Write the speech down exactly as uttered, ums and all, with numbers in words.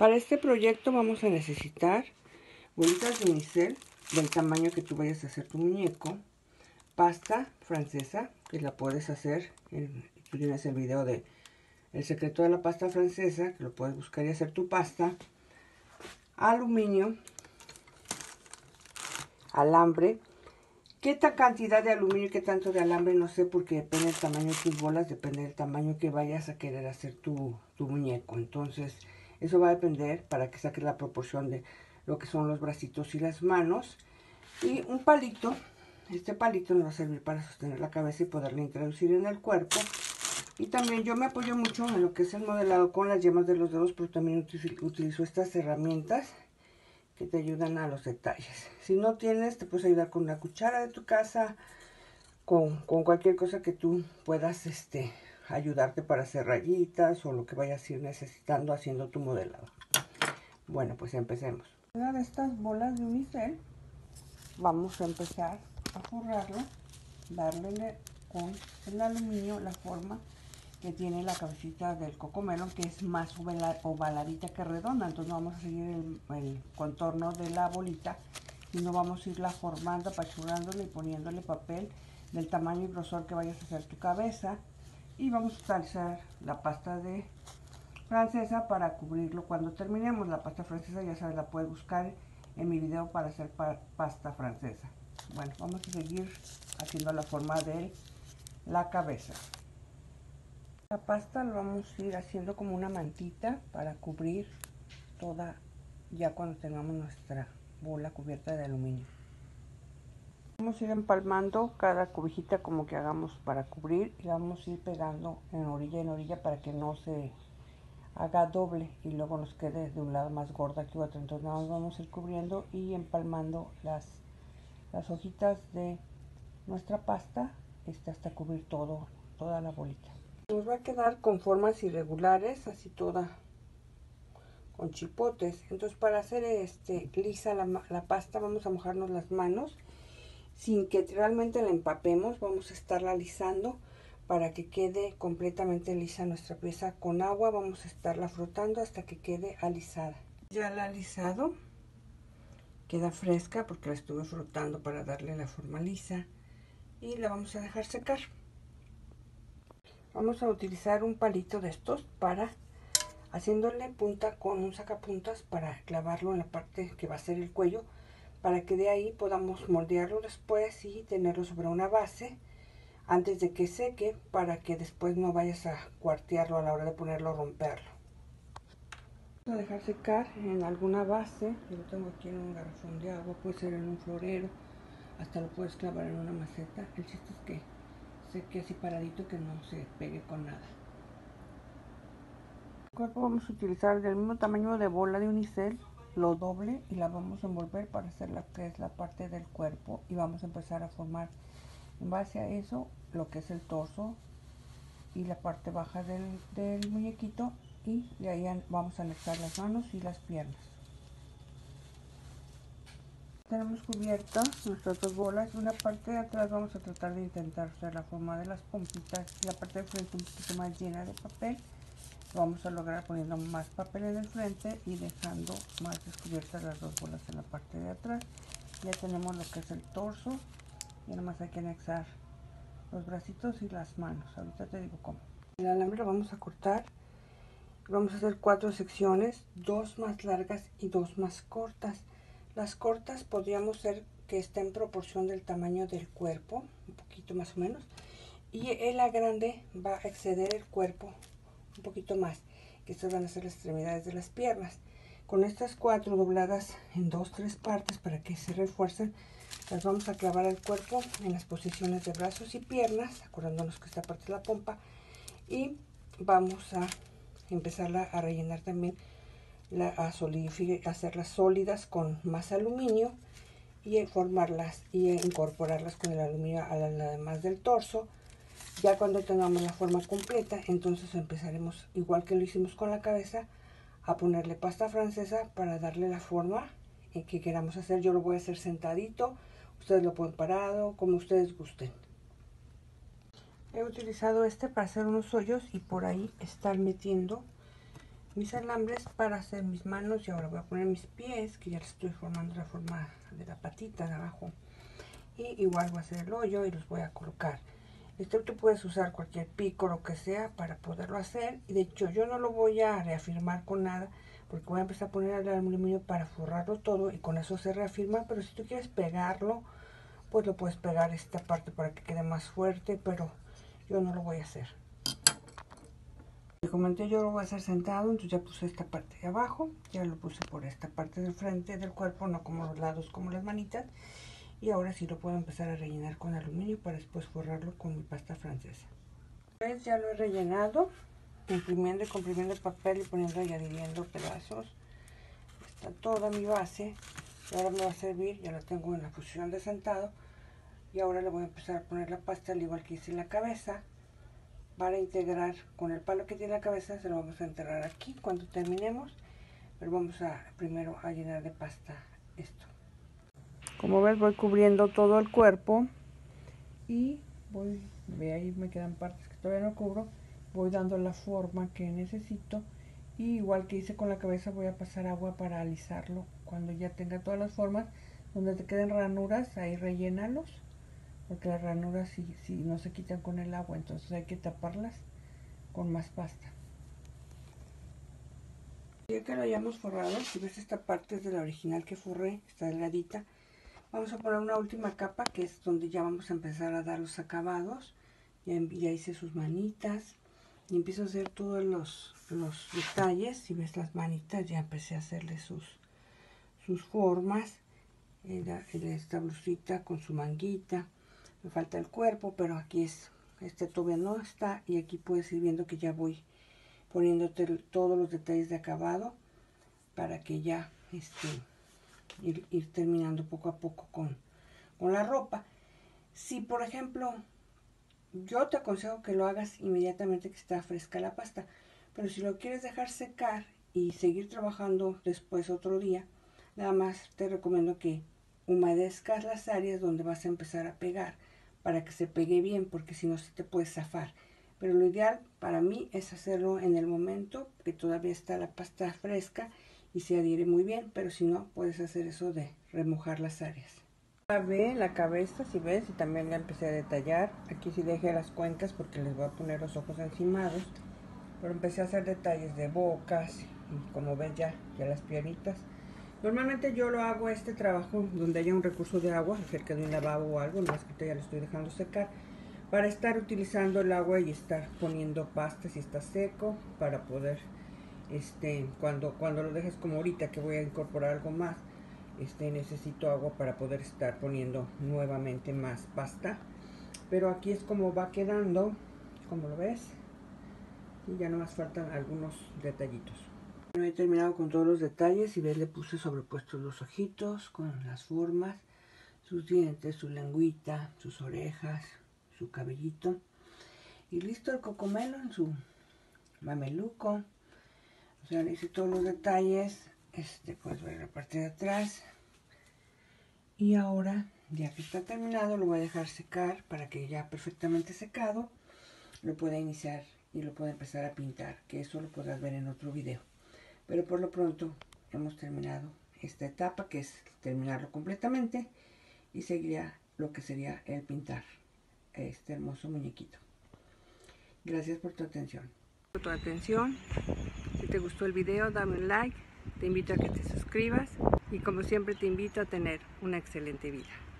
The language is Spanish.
Para este proyecto vamos a necesitar bolitas de unicel del tamaño que tú vayas a hacer tu muñeco, pasta francesa, que la puedes hacer, en, tú tienes el video de El secreto de la pasta francesa, que lo puedes buscar y hacer tu pasta, aluminio, alambre. ¿Qué ta cantidad de aluminio y qué tanto de alambre? No sé, porque depende del tamaño de tus bolas, depende del tamaño que vayas a querer hacer tu, tu muñeco. Entonces, eso va a depender para que saques la proporción de lo que son los bracitos y las manos. Y un palito, este palito nos va a servir para sostener la cabeza y poderla introducir en el cuerpo. Y también yo me apoyo mucho en lo que es el modelado con las yemas de los dedos, pero también utilizo estas herramientas que te ayudan a los detalles. Si no tienes, te puedes ayudar con una cuchara de tu casa, con, con cualquier cosa que tú puedas este, ayudarte para hacer rayitas o lo que vayas a ir necesitando haciendo tu modelado. Bueno, pues empecemos. Una de estas bolas de unicel, vamos a empezar a forrarla, darle con el aluminio la forma que tiene la cabecita del cocomelon, que es más ovaladita que redonda. Entonces no vamos a seguir el, el contorno de la bolita, sino vamos a irla formando, apachurrándole y poniéndole papel del tamaño y grosor que vayas a hacer tu cabeza. Y vamos a utilizar la pasta de francesa para cubrirlo cuando terminemos. La pasta francesa, ya sabes, la puedes buscar en mi video para hacer pa pasta francesa. Bueno, vamos a seguir haciendo la forma de la cabeza. La pasta lo vamos a ir haciendo como una mantita para cubrir toda, ya cuando tengamos nuestra bola cubierta de aluminio. Vamos a ir empalmando cada cobijita como que hagamos para cubrir y la vamos a ir pegando en orilla en orilla para que no se haga doble y luego nos quede de un lado más gorda que otro. Entonces nada más vamos a ir cubriendo y empalmando las, las hojitas de nuestra pasta este, hasta cubrir todo, toda la bolita. Nos va a quedar con formas irregulares, así toda con chipotes. Entonces para hacer este lisa la, la pasta vamos a mojarnos las manos sin que realmente la empapemos. Vamos a estarla alisando para que quede completamente lisa nuestra pieza. Con agua vamos a estarla frotando hasta que quede alisada. Ya la he alisado, queda fresca porque la estuve frotando para darle la forma lisa y la vamos a dejar secar. Vamos a utilizar un palito de estos para haciéndole punta con un sacapuntas para clavarlo en la parte que va a ser el cuello, para que de ahí podamos moldearlo después y tenerlo sobre una base antes de que seque, para que después no vayas a cuartearlo a la hora de ponerlo o romperlo. Vamos a dejar secar en alguna base. Yo lo tengo aquí en un garrafón de agua, puede ser en un florero, hasta lo puedes clavar en una maceta. El chiste es que seque así paradito, que no se pegue con nada. El cuerpo vamos a utilizar del mismo tamaño de bola de unicel, lo doble y la vamos a envolver para hacer la que es la parte del cuerpo, y vamos a empezar a formar en base a eso lo que es el torso y la parte baja del, del muñequito, y de ahí vamos a anexar las manos y las piernas. Tenemos cubiertas nuestras dos bolas. En la parte de atrás vamos a tratar de intentar hacer la forma de las pompitas, la parte de frente un poquito más llena de papel. Vamos a lograr poniendo más papel en el frente y dejando más descubiertas las dos bolas en la parte de atrás. Ya tenemos lo que es el torso, y nada más hay que anexar los bracitos y las manos. Ahorita te digo cómo. El alambre lo vamos a cortar. Vamos a hacer cuatro secciones, dos más largas y dos más cortas. Las cortas podríamos ser que estén en proporción del tamaño del cuerpo, un poquito más o menos, y la grande va a exceder el cuerpo un poquito más, que estas van a ser las extremidades de las piernas. Con estas cuatro dobladas en dos, tres partes para que se refuercen, las vamos a clavar al cuerpo en las posiciones de brazos y piernas, acordándonos que esta parte es la pompa, y vamos a empezarla a rellenar también, la, a solidificar, hacerlas sólidas con más aluminio y formarlas y incorporarlas con el aluminio a la, la demás del torso. Ya cuando tengamos la forma completa, entonces empezaremos, igual que lo hicimos con la cabeza, a ponerle pasta francesa para darle la forma que queramos hacer. Yo lo voy a hacer sentadito, ustedes lo pueden parado, como ustedes gusten. He utilizado este para hacer unos hoyos y por ahí estar metiendo mis alambres para hacer mis manos. Y ahora voy a poner mis pies, que ya les estoy formando la forma de la patita de abajo. Y igual voy a hacer el hoyo y los voy a colocar. Este tú puedes usar cualquier pico, lo que sea, para poderlo hacer. Y de hecho yo no lo voy a reafirmar con nada, porque voy a empezar a poner el aluminio para forrarlo todo y con eso se reafirma. Pero si tú quieres pegarlo, pues lo puedes pegar esta parte para que quede más fuerte, pero yo no lo voy a hacer. Como comenté, yo lo voy a hacer sentado, entonces ya puse esta parte de abajo, ya lo puse por esta parte del frente del cuerpo, no como los lados, como las manitas. Y ahora sí lo puedo empezar a rellenar con aluminio para después forrarlo con mi pasta francesa. Pues ya lo he rellenado, imprimiendo y comprimiendo el papel y poniendo y adhiriendo pedazos. Está toda mi base. Y ahora me va a servir, ya la tengo en la posición de sentado. Y ahora le voy a empezar a poner la pasta al igual que hice en la cabeza. Para integrar con el palo que tiene la cabeza, se lo vamos a enterrar aquí cuando terminemos. Pero vamos a primero a llenar de pasta esto. Como ves, voy cubriendo todo el cuerpo y voy, ve ahí me quedan partes que todavía no cubro, voy dando la forma que necesito y igual que hice con la cabeza voy a pasar agua para alisarlo. Cuando ya tenga todas las formas, donde te queden ranuras, ahí rellénalos, porque las ranuras si, si no se quitan con el agua, entonces hay que taparlas con más pasta. Ya que lo hayamos forrado, si ves esta parte es de la original que forré, está delgadita. Vamos a poner una última capa, que es donde ya vamos a empezar a dar los acabados. Ya, ya hice sus manitas y empiezo a hacer todos los, los detalles. Si ves las manitas, ya empecé a hacerle sus, sus formas. Era, era esta blusita con su manguita. Me falta el cuerpo, pero aquí es, este todavía no está. Y aquí puedes ir viendo que ya voy poniéndote todos los detalles de acabado para que ya este, ir, ir terminando poco a poco con, con la ropa. Si por ejemplo, yo te aconsejo que lo hagas inmediatamente que está fresca la pasta, pero si lo quieres dejar secar y seguir trabajando después otro día, nada más te recomiendo que humedezcas las áreas donde vas a empezar a pegar para que se pegue bien, porque si no se te puede zafar. Pero lo ideal para mí es hacerlo en el momento que todavía está la pasta fresca y se adhiere muy bien, pero si no, puedes hacer eso de remojar las áreas. Ve la cabeza, si ves, y también la empecé a detallar. Aquí sí dejé las cuencas porque les voy a poner los ojos encimados, pero empecé a hacer detalles de bocas y como ves ya, ya las piernitas. Normalmente yo lo hago este trabajo donde haya un recurso de agua, cerca de un lavabo o algo, más que ya lo estoy dejando secar, para estar utilizando el agua y estar poniendo pasta si está seco, para poder, este, cuando, cuando lo dejes como ahorita que voy a incorporar algo más, este, necesito agua para poder estar poniendo nuevamente más pasta. Pero aquí es como va quedando, como lo ves, y ya nomás faltan algunos detallitos. Bueno, he terminado con todos los detalles y ves, le puse sobrepuestos los ojitos con las formas, sus dientes, su lengüita, sus orejas, su cabellito. Y listo el cocomelo en su mameluco. O sea, le hice todos los detalles. Este, puedes ver la parte de atrás. Y ahora, ya que está terminado, lo voy a dejar secar para que ya perfectamente secado lo pueda iniciar y lo pueda empezar a pintar, que eso lo podrás ver en otro video. Pero por lo pronto hemos terminado esta etapa, que es terminarlo completamente, y seguiría lo que sería el pintar este hermoso muñequito. Gracias por tu atención. Por tu atención. Si te gustó el video, dame un like, te invito a que te suscribas y como siempre te invito a tener una excelente vida.